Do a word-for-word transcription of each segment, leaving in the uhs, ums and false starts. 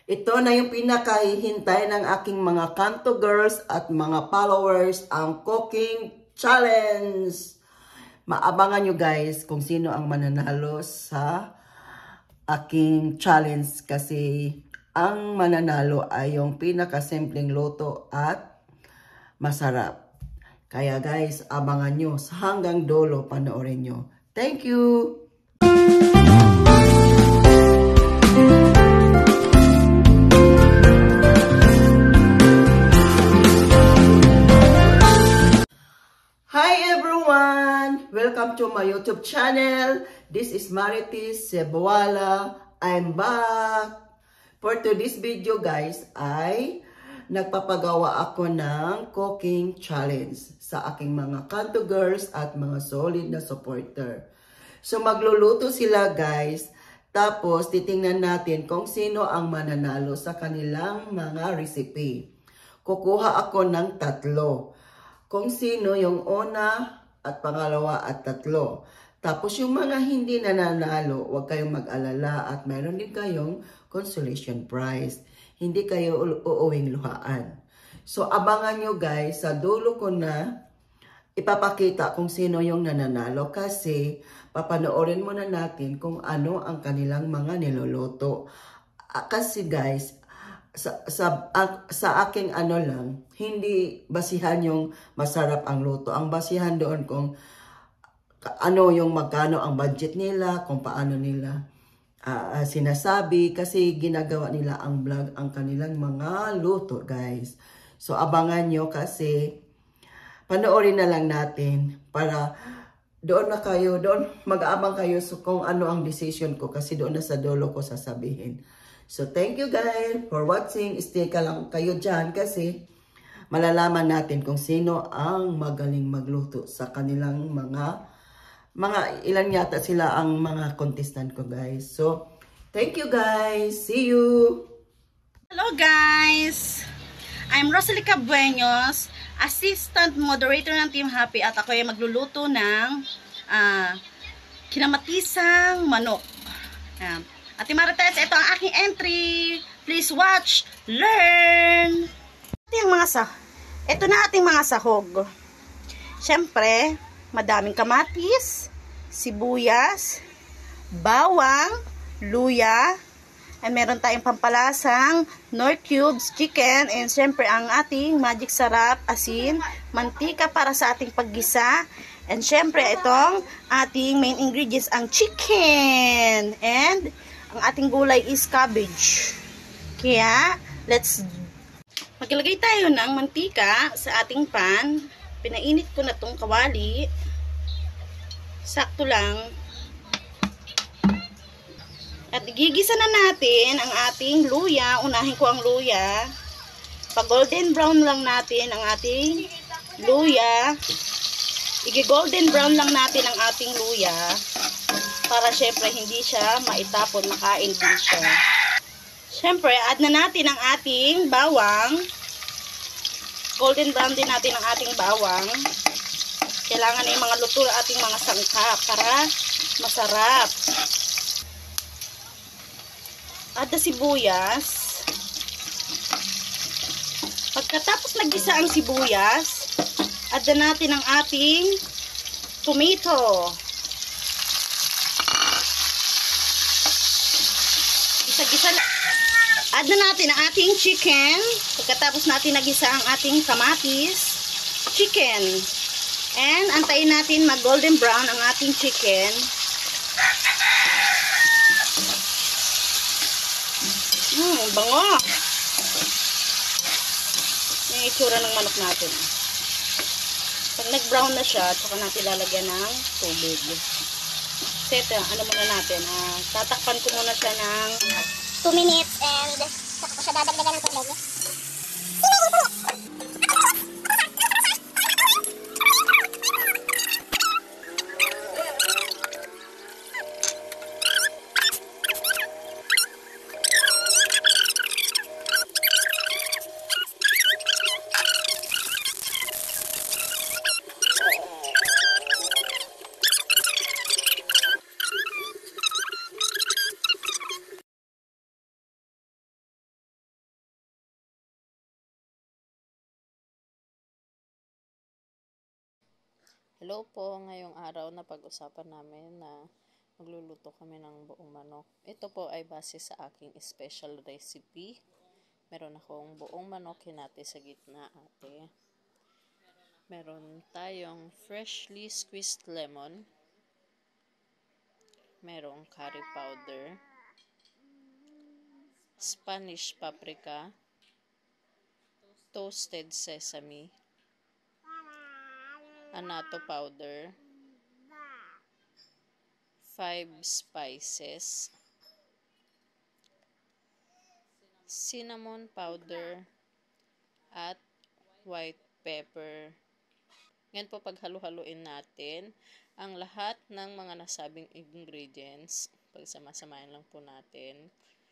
Ito na yung pinakahihintay ng aking mga Kanto girls at mga followers, ang cooking challenge. Maabangan nyo guys kung sino ang mananalo sa aking challenge kasi ang mananalo ay yung pinakasimpleng luto at masarap. Kaya guys, abangan nyo hanggang dulo, panoorin nyo. Thank you! Hi everyone! Welcome to my YouTube channel. This is Marites Cebuala. I'm back. For today's video guys ay nagpapagawa ako ng cooking challenge sa aking mga Kanto girls at mga solid na supporter. So magluluto sila guys. Tapos titingnan natin kung sino ang mananalo sa kanilang mga recipe. Kukuha ako ng tatlo. Kung sino yung una at pangalawa at tatlo. Tapos yung mga hindi nananalo, huwag kayong mag-alala at mayroon din kayong consolation prize. Hindi kayo uuwing luhaan. So abangan nyo guys, sa dulo ko na ipapakita kung sino yung nananalo kasi papanoorin muna natin kung ano ang kanilang mga niluluto. Kasi guys, Sa, sa, sa aking ano lang, hindi basihan yung masarap ang luto. Ang basihan doon kung ano yung magkano ang budget nila, kung paano nila uh, sinasabi. Kasi ginagawa nila ang vlog, ang kanilang mga luto, guys. So, abangan nyo kasi panoorin na lang natin para doon na kayo, doon mag-aabang kayo so kung ano ang decision ko kasi doon na sa dulo ko sasabihin. So, thank you guys for watching. Stay ka lang kayo dyan kasi malalaman natin kung sino ang magaling magluto sa kanilang mga, mga ilan yata sila ang mga contestant ko guys. So, thank you guys. See you! Hello guys! I'm Rosalie Cabueños, Assistant Moderator ng Team Happy at ako ay magluluto ng uh, kinamatisang manok. Uh, Ate Marites, ito ang aking entry. Please watch, learn. Ito yung mga sa ito na ating mga sahog. Siyempre, madaming kamatis, sibuyas, bawang, luya, and meron tayong pampalasang Knorr cubes, chicken, and siyempre ang ating magic sarap, asin, mantika para sa ating paggisa, and siyempre itong ating main ingredients, ang chicken, and ang ating gulay is cabbage. Kaya, let's maglagay tayo ng mantika sa ating pan. Pinainit ko na tong kawali. Sakto lang. At igigisa na natin ang ating luya. Unahin ko ang luya. Pag golden brown lang natin ang ating luya. Igi-golden brown lang natin ang ating luya. Para syempre hindi siya maitapon, makain din siya. Syempre, add na natin ang ating bawang. Golden brown din natin ang ating bawang. Kailangan na yung mga luto ng ating mga sangkap para masarap. Add na sibuyas. Pagkatapos naggisa ang sibuyas, add na natin ang ating tomato. Gisa na. Add na natin ang ating chicken. Pagkatapos natin nagisa ang ating kamatis, chicken. And antayin natin mag golden brown ang ating chicken. Hmm, bango. Yung itsura ng manok natin. Pag nag-brown na siya, saka natin lalagyan ng tubig. Set, ano muna natin, ah, tatakpan ko muna siya ng two minutes and saka ko siya dadagdagan ng tubig. Hello po, ngayong araw na pag-usapan namin na magluluto kami ng buong manok. Ito po ay base sa aking special recipe. Meron akong buong manok hinati sa gitna, ate. Meron tayong freshly squeezed lemon. Merong curry powder. Spanish paprika. Toasted sesame. Annatto powder, five spices, cinnamon powder, at white pepper. Ngayon po paghalo-haluin natin ang lahat ng mga nasabing ingredients. Pagsama-samahin lang po natin.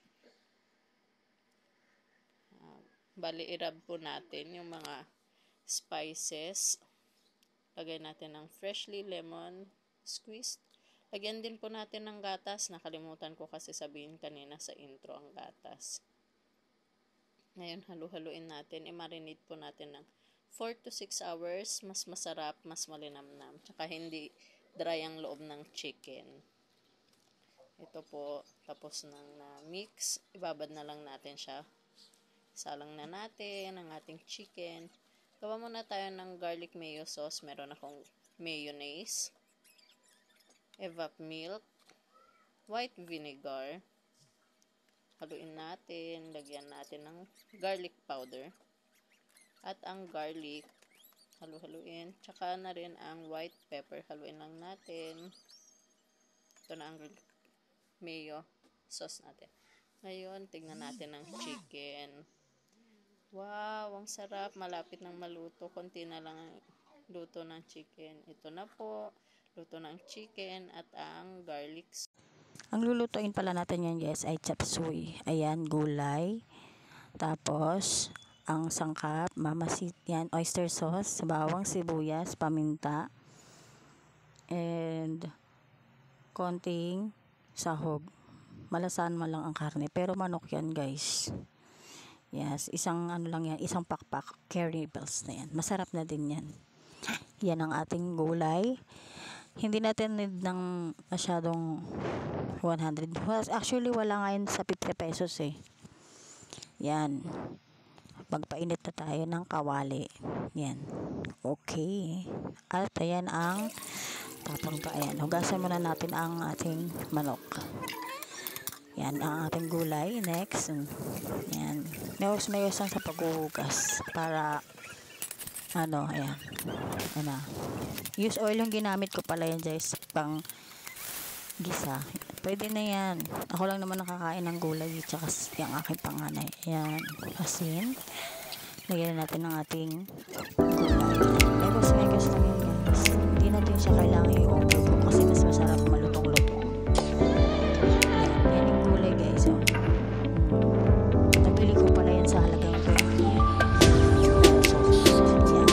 Uh, bali, i-rub po natin yung mga spices. Lagay natin ng freshly lemon squeezed. Lagyan din po natin ng gatas. Nakalimutan ko kasi sabihin kanina sa intro ang gatas. Ngayon, halu-haluin natin. I-marinate po natin ng four to six hours. Mas masarap, mas malinamnam. Tsaka hindi dry ang loob ng chicken. Ito po, tapos nang na-mix. Ibabad na lang natin siya. Salang na natin ang ating chicken. Gawa muna tayo ng garlic mayo sauce. Meron akong mayonnaise, evap milk, white vinegar. Haluin natin. Lagyan natin ng garlic powder. At ang garlic, halu-haluin. Tsaka na rin ang white pepper. Haluin lang natin. Ito na ang mayo sauce natin. Ngayon, tignan natin ang chicken. Wow, ang sarap. Malapit nang maluto. Konti na lang ang luto ng chicken. Ito na po. Luto ng chicken at ang garlic. Ang lulutuin pala natin yan guys ay chop suey. Ayan, gulay. Tapos, ang sangkap, mamasit yan, oyster sauce, bawang, sibuyas, paminta. And, konting sahog. Malasan mo lang ang karne. Pero manok yan guys. Yes, isang ano lang yan, isang pakpak, curry bells na yan. Masarap na din yan. Yan ang ating gulay. Hindi natin need ng masyadong one hundred. Actually, wala nga yun sa fifty pesos eh. Yan. Magpainit na tayo ng kawali. Yan. Okay. At ayan ang tapon pa. Ayan. Hugasan muna natin ang ating manok. Yan ang ating gulay. Next. Yan. Mayos-mayos lang sa paghuhugas. Para, ano, ayan. Ano. Use oil yung ginamit ko pala yan, guys. Pang gisa. Pwede na yan. Ako lang naman nakakain ng gulay. Tsaka yung aking panganay. Ayan. Asin. Lagyan natin ng ating gulay. Mayos-mayos lang yan, guys. Hindi natin siya kailangan i-overcook kasi mas masarap malutong-lutong. Sa halagang twenty pesos. Yan.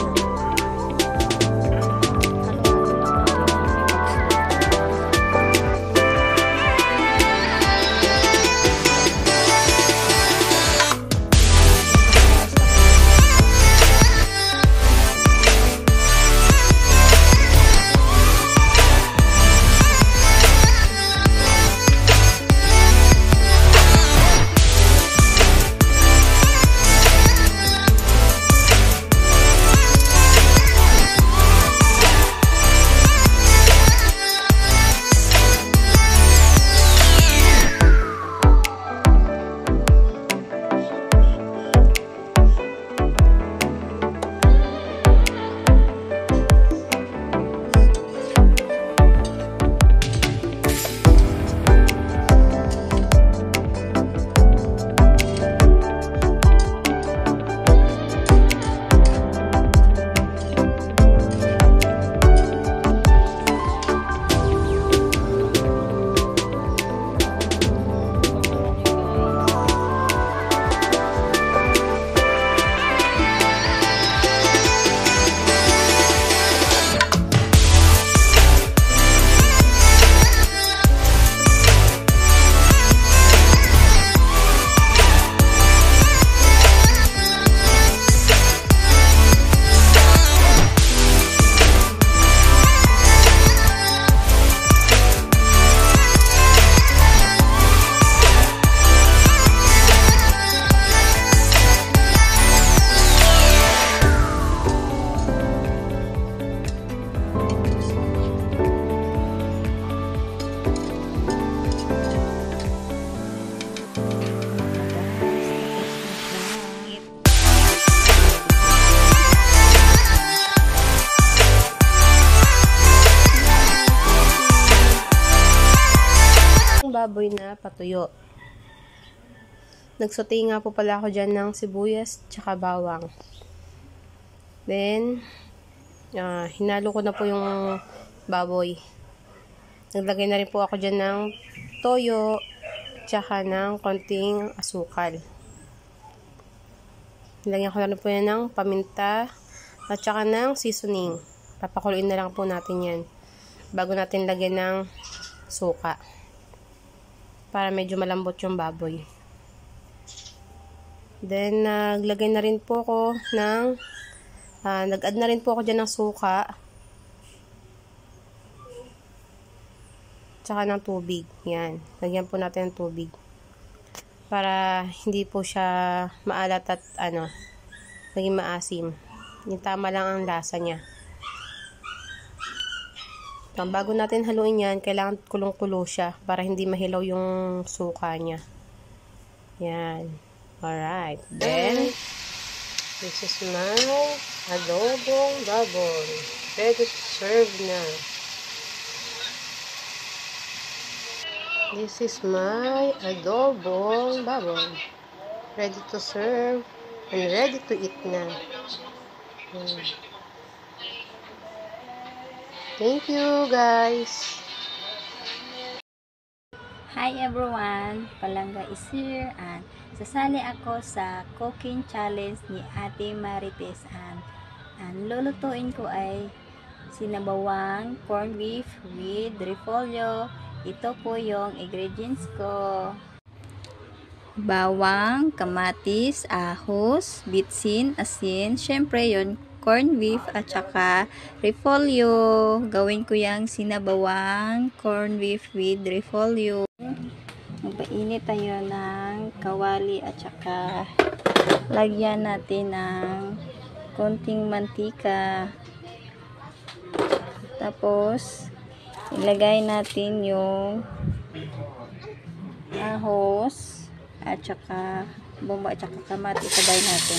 baboy na patuyo. Nagsote nga po pala ako dyan ng sibuyas tsaka bawang. Then, uh, hinalo ko na po yung baboy. Naglagay na rin po ako dyan ng toyo tsaka ng konting asukal. Nilagyan ko na rin po yan ng paminta at tsaka ng seasoning. Papakuluin na lang po natin yan bago natin lagyan ng suka para medyo malambot yung baboy. Then, naglagay na rin po ako ng uh, nag-add na rin po ako dyan ng suka tsaka ng tubig. Yan. Lagyan po natin ng tubig para hindi po siya maalat at ano, maging maasim. Yung tama lang ang lasa niya. So, bago natin haluin yan, kailangan kulong-kulo siya para hindi mahilaw yung suka niya. Yan. Alright. Then, this is my adobong baboy. Ready to serve na. This is my adobong baboy. Ready to serve and ready to eat na. Hmm. Thank you, guys. Hi everyone! Palangga is here and sasali ako sa cooking challenge ni Ate Marites and, and lulutuin ko ay sinabawang corned beef with repolyo. Ito po yung ingredients ko. Bawang, kamatis, ahos, bitsin, asin, syempre yun, corned beef at saka repolyo. Gawin ko yung sinabawang corned beef with repolyo. Magpainit tayo ng kawali at saka lagyan natin ng konting mantika. Tapos ilagay natin yung ahos at saka bomba at saka kamatis. Sabay natin.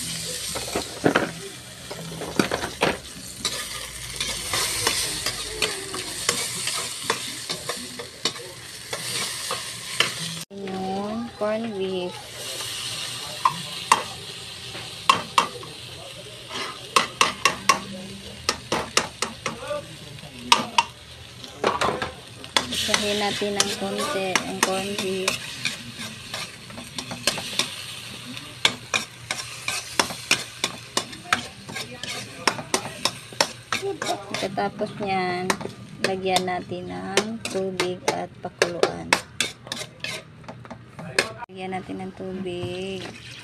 Yung corned beef. Isahin natin ng konti ang corned beef. Pagkatapos niyan, lagyan natin ng tubig at pakuluan. Lagyan natin ng tubig.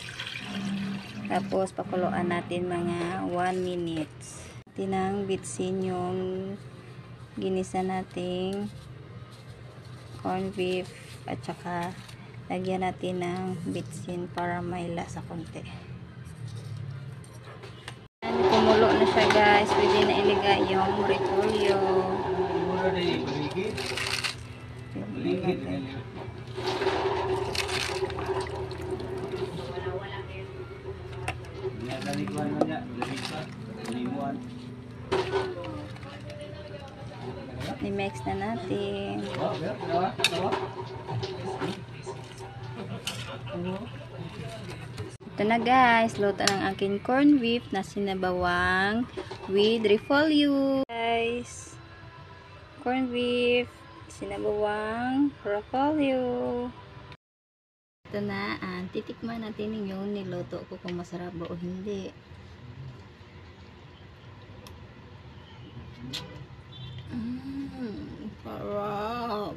Tapos pakuluan natin mga one minutes. Natin bitsin yung ginisa nating corned beef at saka lagyan natin ng bitsin para may lasa konti. Kumulo na siya guys, pwede na ilagay yung repolyo. I-mix na natin. Ito na guys, luto ng aking corned beef na sinabawang with repolyo. Guys, corned beef, sinabawang repolyo. Ito na, ah, titikman natin yung niluto ko kung masarap ba o hindi. Mmm, sarap.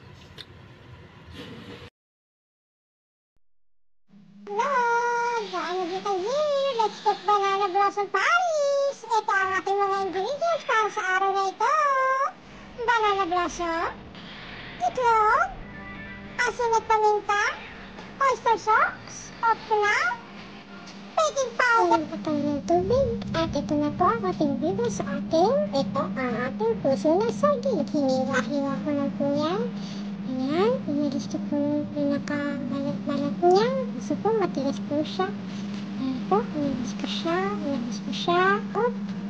Let's cook banana blossom Paris. Ito ang ating mga ingredients para sa araw na ito. Banana blossom, itlog, asin at paminta, oyster sauce, optional, baking powder. Ayan po tayo ng tubig. At ito na po ang ating bibig sa ating. Ito ang ating puso na saging. Hiniwa-hiwa ko na po yan. Ayan, inalis ko po yung pinaka-balat-balat niya. Gusto po, matigas po siya. Ayan po, inalis ko siya, inalis ko siya. Up. Tapos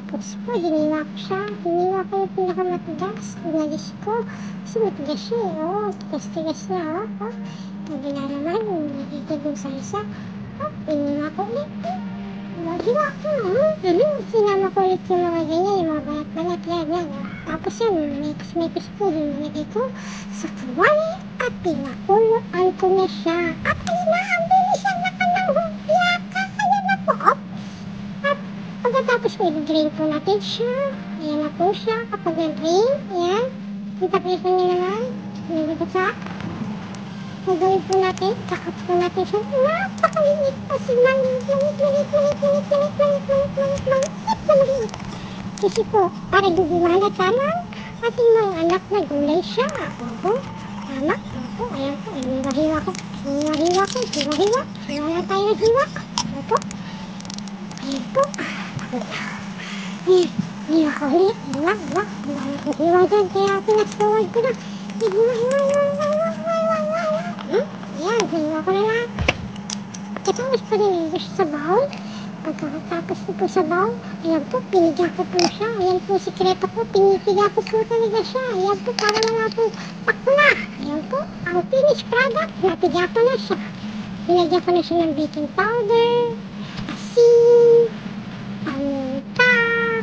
Tapos po, hiniwa ko siya. Hiniwa ko yung pinakamatigas. Inalis ko. Kasi matigas siya eh. Oo, tigas-tigas na. Oh. Oh. Sabi na naman, nakikita sa isa. Oh, hiniwa ko ulit. Hiwa ko. Oh. Ano? Sinama ko ulit yung mga ganyan, yung mga balat-balat. Yan, yan. Oh. Tapos yan, mekos-mekos ko. Nilagay ko sa kawali at pinakuluan ko na siya. At ayun na, ang bilis ang nakanahog. Yaka, ayan na po. Oh. At pagkatapos ko, i-drain po natin siya. Ayan na po siya. Kapag na-drain, ayan. Kita-kita niyo naman. Nilagay sa. Gagawin po natin. Kakat po natin siya. Napakaliit pa si Mangit. Mangit, mangit, mangit, mangit, mangit, mangit, mangit, mangit, mangit, mangit. Kasi po, para guguwala tamang ating mga anak na gulay siya. Opo. Tama. Opo. Ayan po. Hiwa-hiwa ko. Hiwa-hiwa ko. Hiwa-hiwa. Hiwa na tayo ng hiwa. Opo. Ayan po. Ayan. Hiwa ko ulit. Hiwa. Hiwa. Hiwa natin hiwa dyan. Kaya pinag-forward ko na. Hiwa, hiwa, hiwa, hiwa, hiwa, hiwa, hiwa. Hmm? Ayan. Hiwa ko na lang. Tapos pa rin yung sa bowl. Pagkatapos ko po sa bowl, ayan po, piniga ko po siya. Ayan po, sikreto ko, pinipiga ko po talaga siya. Ayan po, para wala po pakla. Ayan po, ang finished product, napiga ko na siya. Pinagyan ko na siya ng baking powder, asin, paminta,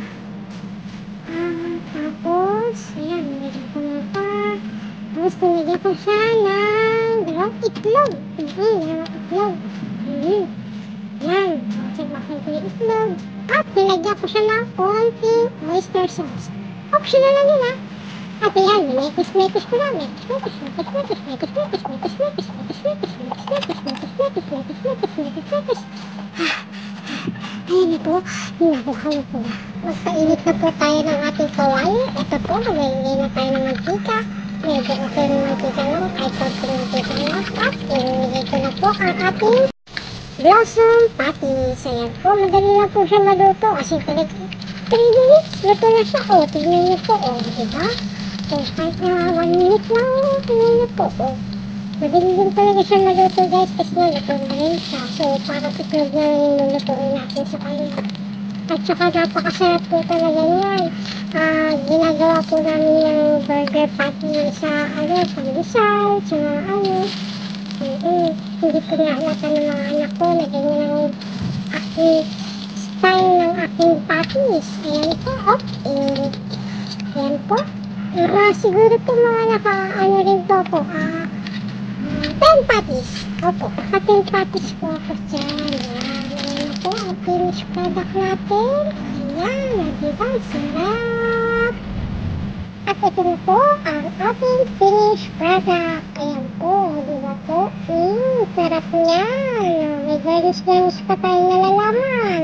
ah, tapos, ayan, nilagyan ko na ito. Tapos, pinagyan ko siya ng dalawang itlog. Mm-hmm, dalawang itlog. Mm-hmm. Yan, simakin ko yung itlog. At nilagyan ko siya ng konting oyster sauce. Optional lang yun ha. At yan, mekos-mekos ko na. Mekos-mekos, mekos-mekos, mekos-mekos, mekos-mekos, mekos-mekos, mekos-mekos, mekos-mekos, mekos-mekos, mekos-mekos. Ayan na po, hinabuhan na po. Magpainit na po tayo ng ating kawali. Ito po, maglalagay na tayo ng mantika. Medyo okay ng mantika lang, ay konting mantika lang. At ilinigay ko na po ang ating blossom patties. Ayan po, madali lang po siya maluto kasi talaga three minutes, luto na siya. O, tignan niyo po, o, diba? O, kahit na one minute lang, tignan niyo po, o. Madali din talaga siya maluto guys kasi naluto na rin siya. So, para tiklog na rin yung lutuin natin sa kanya. At saka napakasarap po talaga yan. Uh, ginagawa po namin yung burger patty sa, ano, pandesal, sa, ano, Mm-hmm. Hindi ko nahalata ng mga anak ko na ganyan ang aking style ng aking patties. Ayan po, okay. Ayan po. Uh, siguro po mga naka, ano rin po po, ah, uh, ten patties. Opo, naka ten patties po ako dyan. Ayan, ayan po, ang finished product natin. Ayan, diba? Sarap. At ito na po ang ating finished product. Ayan po, diba po? Mmm, sarap niyan. May garnish-garnish pa tayo nalalaman.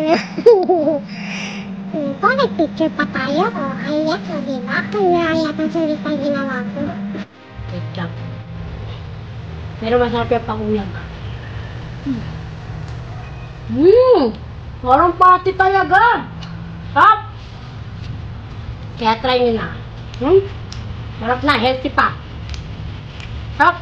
Hmm, po, nag-picture pa tayo. O, ayan, o, diba? Kaya yata salita ginawa ko. Wait lang. Pero masarap yung pangulam. Hmm. Mmm! Parang pati talaga! Sarap! Kaya try nyo na. Hmm? Sarap na, healthy pa. Sarap!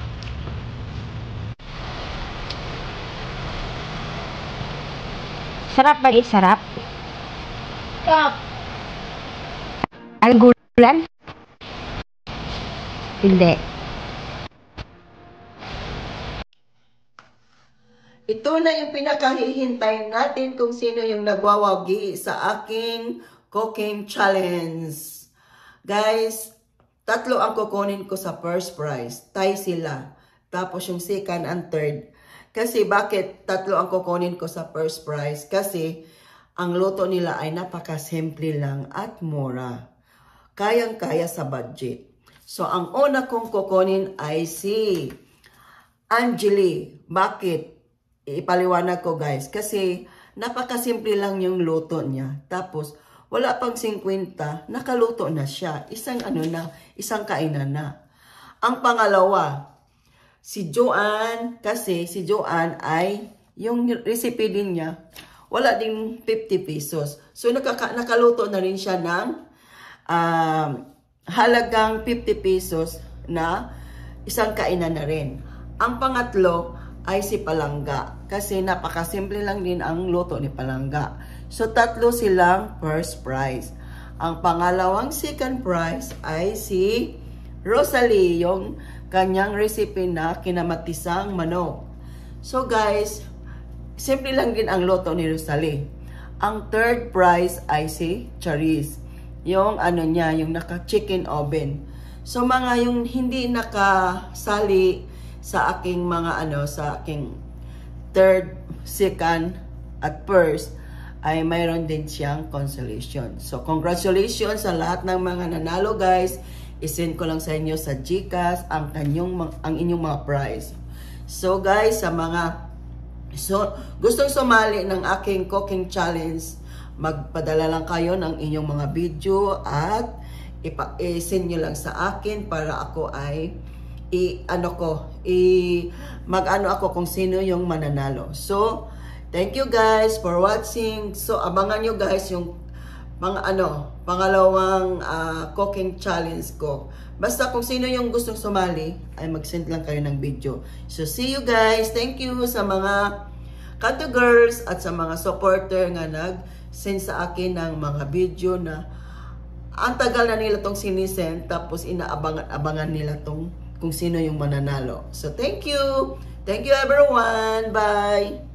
Sarap ba? Eh, sarap. Sarap! Ang gulan? Hindi. Ito na yung pinakahihintay natin kung sino yung nagwawagi sa aking cooking challenge. Guys, tatlo ang kukunin ko sa first prize. Tie sila. Tapos yung second and third. Kasi bakit tatlo ang kukunin ko sa first prize? Kasi ang luto nila ay napakasimple lang at mura. Kayang-kaya sa budget. So, ang una kong kukunin ay si Angeli. Bakit? Ipaliwanag ko guys. Kasi napakasimple lang yung luto niya. Tapos, wala pang fifty, nakaluto na siya. Isang ano na, isang kainan na. Ang pangalawa, si Joanne, kasi si Joanne ay, yung recipe din niya, wala din fifty pesos. So, nakaka nakaluto na rin siya ng um, halagang fifty pesos na isang kainan na rin. Ang pangatlo ay si Palangga. Kasi napakasimple lang din ang luto ni Palangga. So, tatlo silang first prize. Ang pangalawang second prize ay si Rosalie, yung kanyang recipe na kinamatisang manok. So, guys, simple lang din ang luto ni Rosalie. Ang third prize ay si Charis. Yung ano niya, yung naka-chicken oven. So, mga yung hindi nakasali sa aking mga ano, sa aking third, second, at first, ay mayroon din siyang consolation. So, congratulations sa lahat ng mga nanalo, guys. I-send ko lang sa inyo sa GCash ang, kanyong, ang inyong mga prize. So, guys, sa mga so, gustong sumali ng aking cooking challenge, magpadala lang kayo ng inyong mga video at i-send nyo lang sa akin para ako ay i-ano ko, i mag-ano ako kung sino yung mananalo. So, thank you guys for watching. So, abangan nyo guys yung mga ano, pangalawang uh, cooking challenge ko. Basta kung sino yung gustong sumali, ay mag-send lang kayo ng video. So, see you guys. Thank you sa mga Kanto Girls at sa mga supporter nga nag-send sa akin ng mga video na ang tagal na nila tong sinisend, tapos inaabangan-abangan nila tong kung sino yung mananalo. So, thank you. Thank you everyone. Bye.